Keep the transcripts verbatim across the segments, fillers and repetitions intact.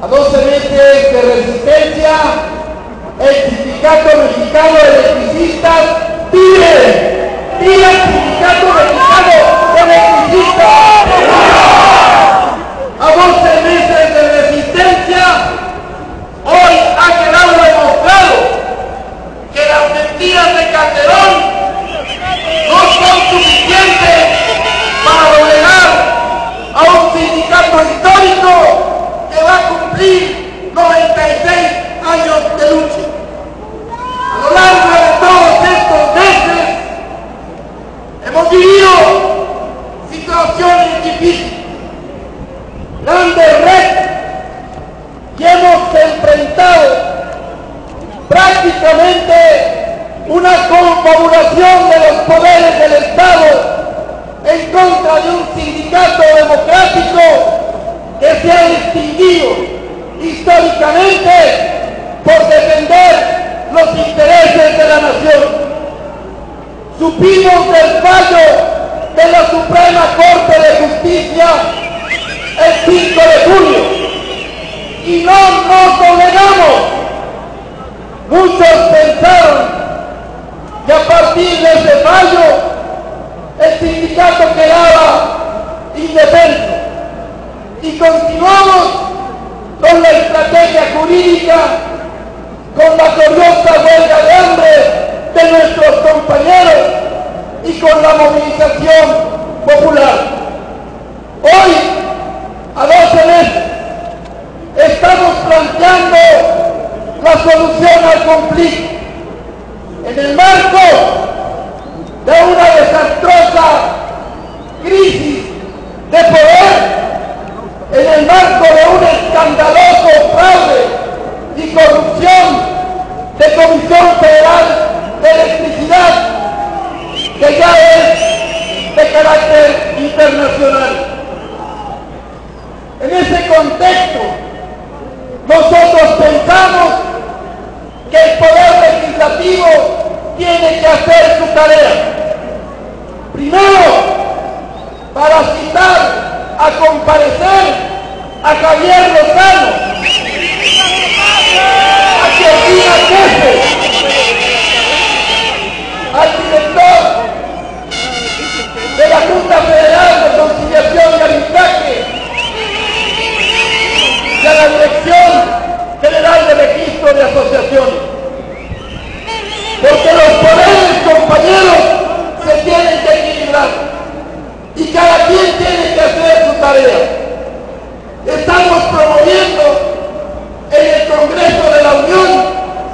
A doce meses de resistencia, el Sindicato Mexicano de Electricistas pide, pide al Sindicato Mexicano de Electricistas. A doce meses de resistencia, hoy ha quedado demostrado que las mentiras de Calderón no son suficientes para doblegar a un sindicato histórico que va a cumplir noventa y seis años de lucha. A lo largo de todos estos meses hemos vivido situaciones difíciles, grandes retos, y hemos enfrentado prácticamente una confabulación de los poderes del Estado en contra de un sindicato democrático que se ha distinguido históricamente por defender los intereses de la nación. Supimos del fallo de la Suprema Corte de Justicia el cinco de julio y no nos doblegamos. Muchos pensaron que a partir de ese fallo el sindicato quedaba indefenso y continuamos con la estrategia jurídica, con la gloriosa huelga de hambre de nuestros compañeros y con la movilización popular. Hoy, a doce meses, estamos planteando la solución al conflicto en el marco de una desastrosa crisis de poder, en el marco de un escandaloso fraude y corrupción de Comisión Federal de Electricidad, que ya es de carácter internacional. En ese contexto, nosotros pensamos que el Poder Legislativo tiene que hacer su tarea. Primero, para citar a comparecer a Javier Lozano, a Cristina Jefe, al director de la Junta Federal de Conciliación y Arbitraje y a la Dirección General de Registro de Asociaciones. Porque los poderes, compañeros, se tienen que equilibrar y cada quien tiene que hacer su tarea. Estamos promoviendo en el Congreso de la Unión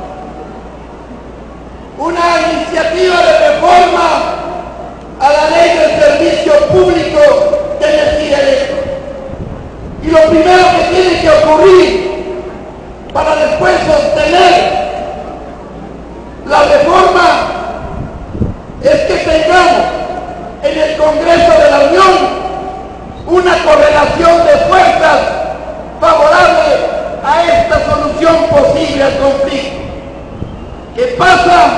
una iniciativa de reforma a la Ley del Servicio Público de Energía Eléctrica. Y lo primero que tiene que ocurrir para después sostener la reforma es que tengamos en el Congreso de la Unión una correlación de fuerzas favorable a esta solución posible al conflicto, que pasa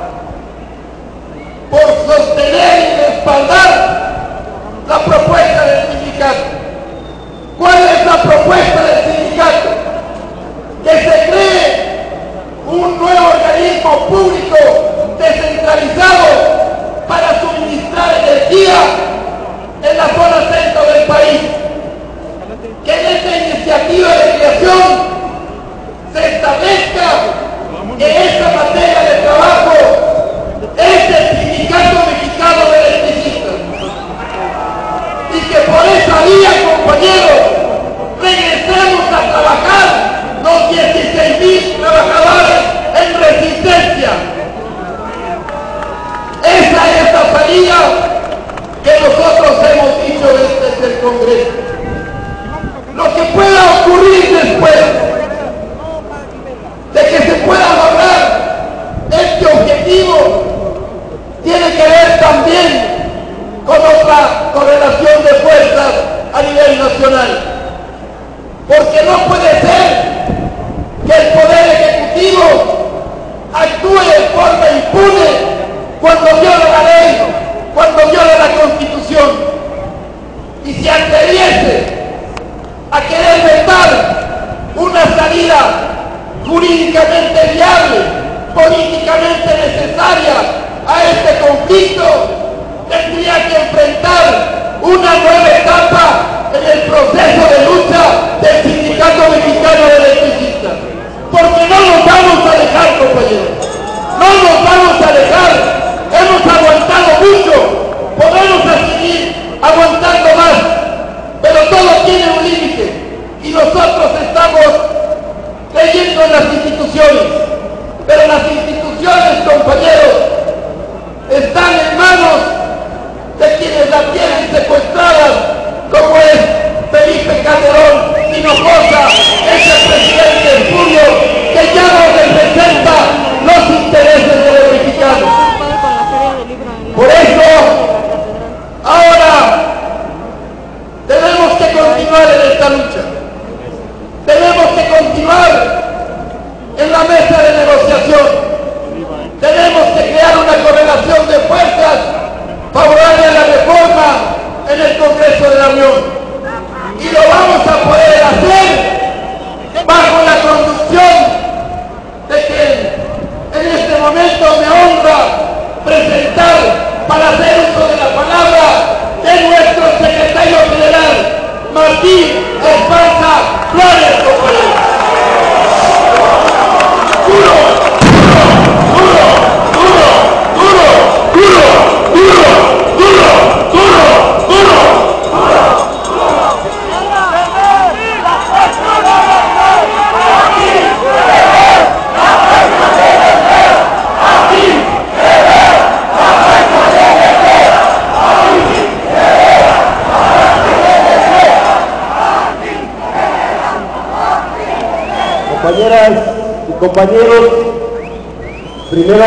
por sostener y respaldar la propuesta del sindicato. ¿Cuál es la propuesta del sindicato? Que se cree un nuevo organismo público descentralizado para suministrar energía en la zona centro del país. Que en esta iniciativa de creación se establezca que esta materia de trabajo es del Sindicato Mexicano de Electricistas y que por esa vía, compañeros, regresemos a trabajar los dieciséis mil trabajadores en resistencia. Esa es la salida que nosotros hemos dicho desde el Congreso. Lo que pueda ocurrir después de que se pueda lograr este objetivo tiene que ver también con otra correlación de fuerzas a nivel nacional. Porque no puede ser que el Poder Ejecutivo actúe de forma impune cuando viola la ley, cuando viola la Constitución, y se atreviese a querer vetar un políticamente necesaria a este conflicto, tendría que enfrentar una nueva etapa en el proceso de lucha del Sindicato Mexicano de Electricistas. Porque no nos vamos a dejar, compañeros, no nos vamos a dejar. Hemos aguantado mucho, podemos seguir aguantando más, pero todo tiene un límite y nosotros estamos creyendo en las instituciones, pero las instituciones, compañeros, están en manos de quienes las tienen secuestradas, como es Felipe Calderón Hinojosa, ese presidente espurio que ya no representa los intereses de los mexicanos. Por eso, ahora tenemos que continuar en esta lucha. Tenemos que continuar en la mesa de negociación. Tenemos que crear una correlación de fuerzas favorable a la reforma en el Congreso de la Unión. Y lo vamos a poder hacer bajo la conducción de que en este momento me honra presentar, para hacer uso de la palabra, de nuestro secretario general, Martín Esparza Flores, compañeros. ¡Duro! ¡Duro! ¡Duro! ¡Duro! ¡Duro! ¡Duro! ¡Duro! ¡Duro! ¡Duro! ¡Duro! Compañeras y compañeros, primero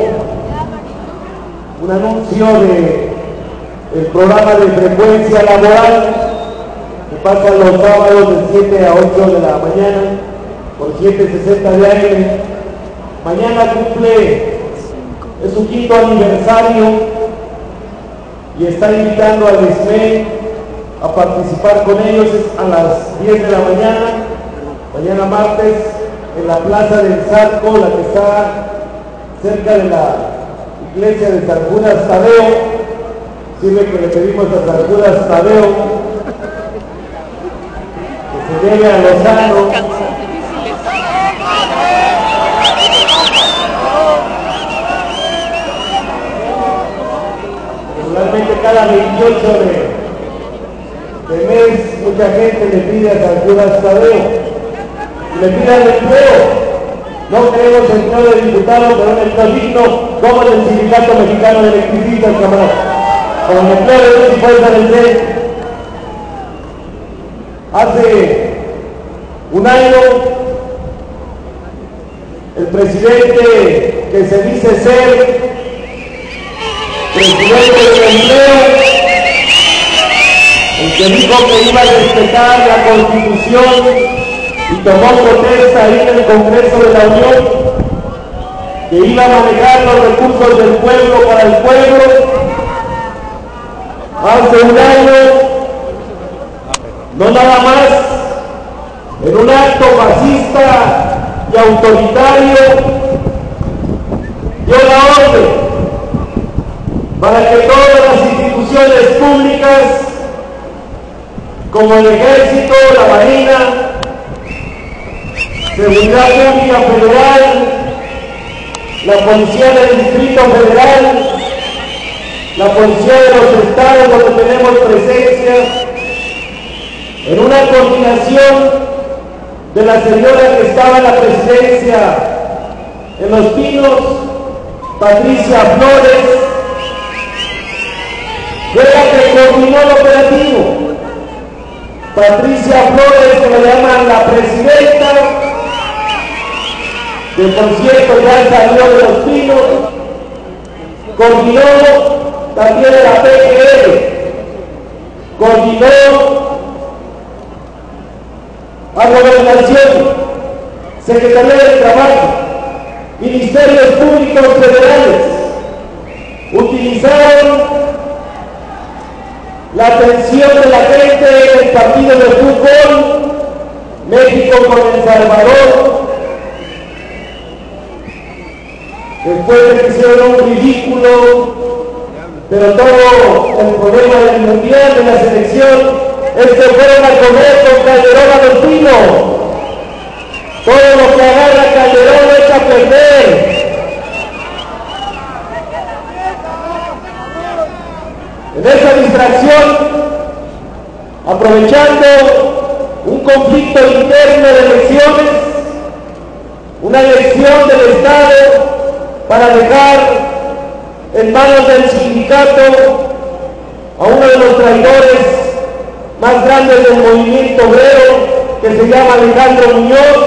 un anuncio de el programa de frecuencia laboral que pasa los sábados de siete a ocho de la mañana por siete sesenta de A M. Mañana cumple, es su quinto aniversario y está invitando al E S M E a participar con ellos a las diez de la mañana. Mañana martes, en la Plaza del Zarco, la que está cerca de la iglesia de San Judas Tadeo. Sirve que le pedimos a San Judas Tadeo que se lleve a Lozano. Regularmente cada veintiocho de, de mes mucha gente le pide a San Judas Tadeo. Le pidan empleo. No queremos empleo de diputados, pero un empleo digno como el Sindicato Mexicano de Electricistas, camarada. Con el empleo de los fuerzas del C E N. Hace un año, el presidente que se dice ser presidente del empleo, el que dijo que iba a respetar la Constitución y tomó protesta ahí en el Congreso de la Unión, que iba a manejar los recursos del pueblo para el pueblo, hace un año, no nada más, en un acto fascista y autoritario, dio la orden para que todas las instituciones públicas, como el Ejército, la Marina, Seguridad Pública Federal, la Policía del Distrito Federal, la Policía de los Estados donde tenemos presencia, en una coordinación de la señora que estaba en la presidencia en Los Pinos, Patricia Flores, fue la que coordinó el operativo. Patricia Flores, que le llaman la presidenta, que por cierto ya salió de Los Pinos, coordinó también la P G R, coordinó a Gobernación, Secretaría del Trabajo, Ministerios Públicos Federales, utilizaron la atención de la gente en el partido de fútbol México con El Salvador, después de que hicieron un ridículo, pero todo el problema del mundial, de la selección, es que fueron a comer con Calderón a los pinos. Todo lo que agarra Calderón lo echa a perder. En esa distracción, aprovechando un conflicto interno de elecciones, una elección del Estado para dejar en manos del sindicato a uno de los traidores más grandes del movimiento obrero, que se llama Alejandro Muñoz,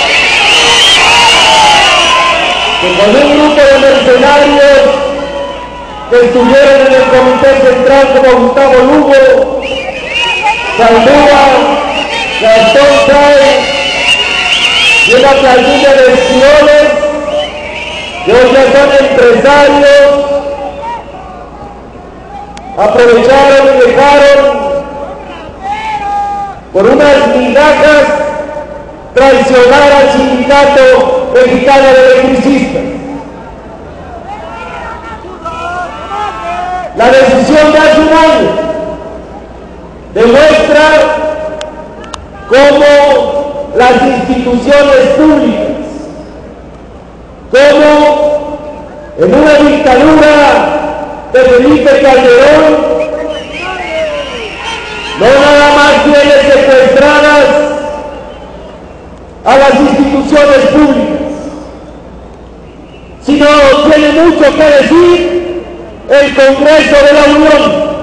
que con un grupo de mercenarios que estuvieron en el comité central como Gustavo Lugo, Saldúa, Gastón Sáenz y una plantilla de espiones que hoy ya son empresarios, aprovecharon y dejaron por unas migajas traicionar al sindicato mexicano de electricistas. La decisión de hace un año demuestra cómo las instituciones públicas, cómo en una dictadura de Felipe Calderón, no nada más tiene secuestradas a las instituciones públicas, sino tiene mucho que decir el Congreso de la Unión,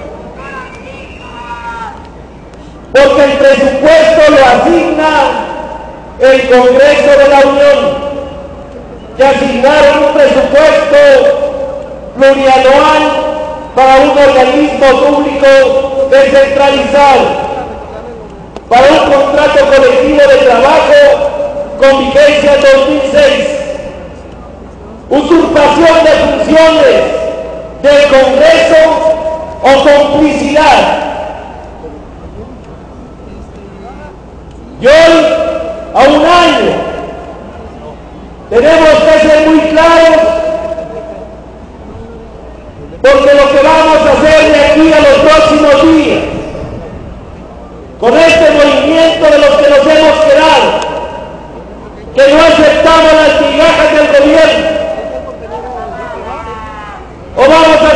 porque el presupuesto lo asigna el Congreso de la Unión, que asignaron un presupuesto plurianual para un organismo público descentralizado, para un contrato colectivo de trabajo con vigencia en dos mil seis, usurpación de funciones del Congreso o complicidad. Y hoy, a un año, tenemos que ser muy claros, porque lo que vamos a hacer de aquí a los próximos días, con este movimiento de los que nos hemos quedado, que no aceptamos las migajas del gobierno, o vamos a